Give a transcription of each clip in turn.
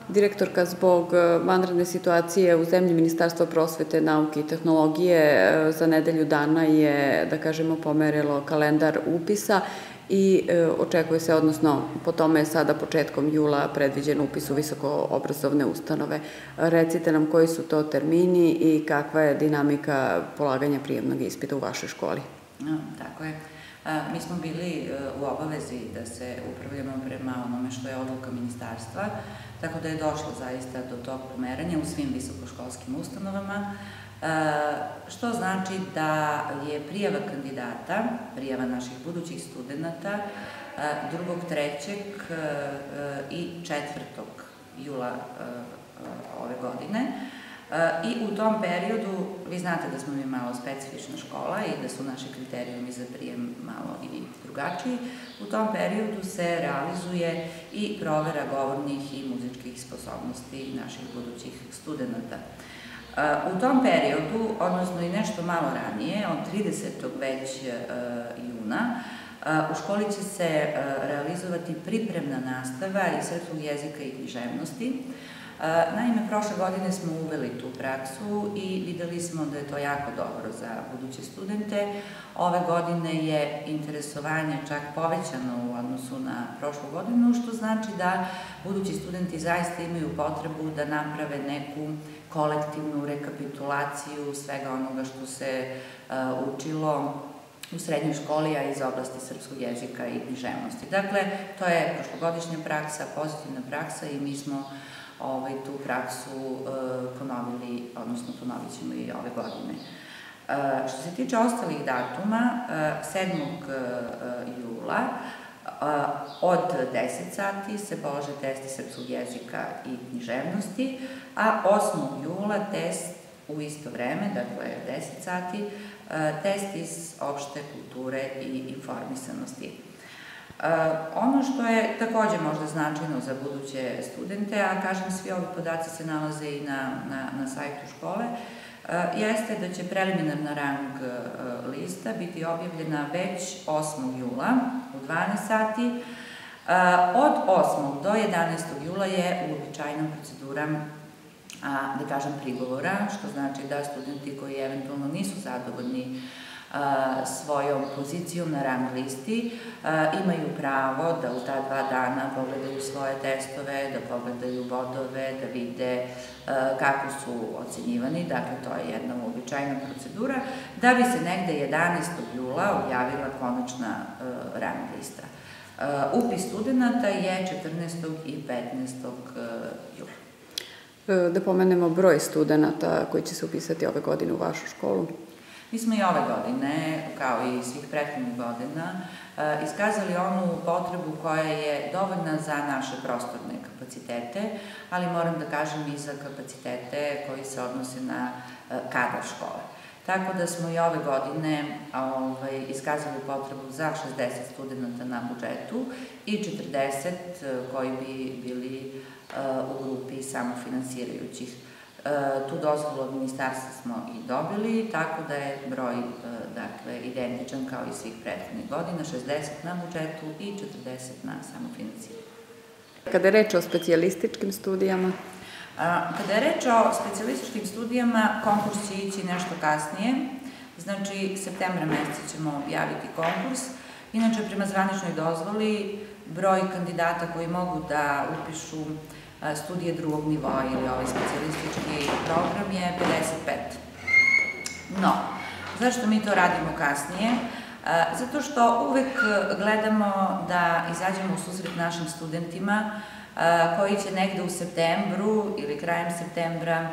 direktorka, zbog vanredne situacije u zemlji Ministarstva prosvete, nauke i tehnologije za nedelju dana je, da kažemo, pomerilo kalendar upisa i očekuje se, odnosno po tome je sada početkom jula predviđen upis u visokoobrazovne ustanove. Recite nam koji su to termini i kakva je dinamika polaganja prijemnog ispita u vašoj školi. Tako je. Mi smo bili u obavezi da se upravljamo prema onome što je odluka ministarstva, tako da je došlo zaista do tog pomeranja u svim visokoškolskim ustanovama, što znači da je prijava kandidata, prijava naših budućih studenta 2., 3. i 4. jula ove godine. I u tom periodu, vi znate da smo mi malo specifična škola i da su naši kriterijumi za prijem malo i drugačiji, u tom periodu se realizuje i provera govornih i muzičkih sposobnosti naših budućih studenta. U tom periodu, odnosno i nešto malo ranije, od 30. već juna, u školi će se realizovati pripremna nastava iz srpskog jezika i književnosti. Naime, prošle godine smo uveli tu praksu i videli smo da je to jako dobro za buduće studente. Ove godine je interesovanje čak povećano u odnosu na prošlu godinu, što znači da budući studenti zaista imaju potrebu da naprave neku kolektivnu rekapitulaciju svega onoga što se učilo u srednjoj školi, a iz oblasti srpskog jezika i književnosti. Dakle, to je prošlogodišnja praksa, pozitivna praksa i mi smo tu praksu ponovili, odnosno ponovit ćemo i ove godine. Što se tiče ostalih datuma, 7. jula od 10 sati se polaže test srpskog jezika i književnosti, a 8. jula test u isto vreme, dakle 10 sati, test iz opšte kulture i informisanosti. Ono što je takođe možda značajno za buduće studente, a kažem svi ovi podaci se nalaze i na sajtu škole, jeste da će preliminarna rang lista biti objavljena već 8. jula u 12 sati. Od 8. do 11. jula je uobičajena procedura, da kažem, prigovora, što znači da studenti koji eventualno nisu zadovoljni svojom pozicijom na rang listi imaju pravo da u ta 2 dana pogledaju svoje testove, da pogledaju bodove, da vide kako su ocenjivani, dakle to je jedna uobičajena procedura, da bi se negde 11. jula objavila konačna rang lista. Upis studenta je 14. i 15. jula. Da pomenemo broj studenta koji će se upisati ove godine u vašu školu. Mi smo i ove godine, kao i svih prethodnih godina, iskazali onu potrebu koja je dovoljna za naše prostorne kapacitete, ali moram da kažem i za kapacitete koji se odnose na kadar škole. Tako da smo i ove godine iskazali potrebu za 60 studenta na budžetu i 40 koji bi bili u grupi samofinansirajućih. Tu dozvolu od ministarstva smo i dobili, tako da je broj identičan kao i svih prethodnih godina, 60 na budžetu i 40 na samofinansiranje. Kada je reč o specijalističkim studijama? Kada je reč o specijalističkim studijama, konkurs će ići nešto kasnije, znači septembra meseca ćemo objaviti konkurs. Inače, prema zvaničnoj dozvoli, broj kandidata koji mogu da upišu studije drugog nivoa ili ovaj specijalistički program je 55. No, zašto mi to radimo kasnije? Zato što uvek gledamo da izađemo u susret našim studentima koji će negde u septembru ili krajem septembra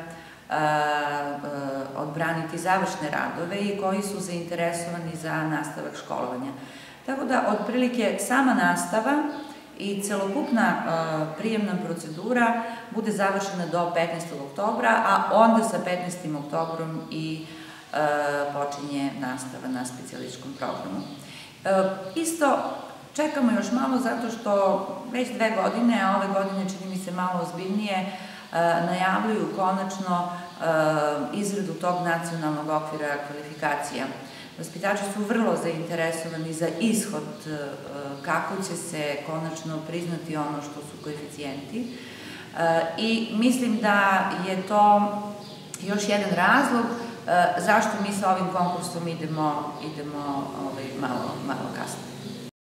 odbraniti završne radove i koji su zainteresovani za nastavak školovanja. Tako da, otprilike, sama nastava i celokupna prijemna procedura bude završena do 15. oktobra, a onda sa 15. oktobrom i počinje nastava na specijalističkom programu. Isto čekamo još malo zato što već 2 godine, a ove godine čini mi se malo ozbiljnije, najavljuju konačno izradu tog nacionalnog okvira kvalifikacija. Vaspitači su vrlo zainteresovani za ishod kako će se konačno priznati ono što su koeficijenti. I mislim da je to još jedan razlog zašto mi sa ovim konkursom idemo malo kasnije.